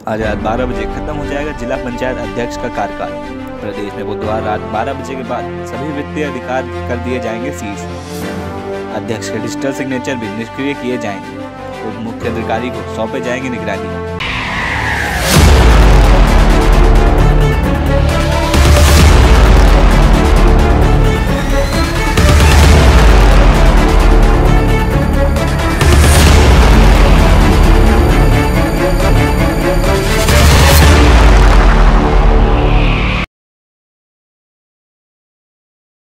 आज रात 12 बजे खत्म हो जाएगा जिला पंचायत अध्यक्ष का कार्यकाल। प्रदेश में बुधवार रात 12 बजे के बाद सभी वित्तीय अधिकार कर दिए जाएंगे सीज। अध्यक्ष के डिजिटल सिग्नेचर भी निष्क्रिय किए जाएंगे। उप मुख्य अधिकारी को सौंपे जाएंगे निगरानी।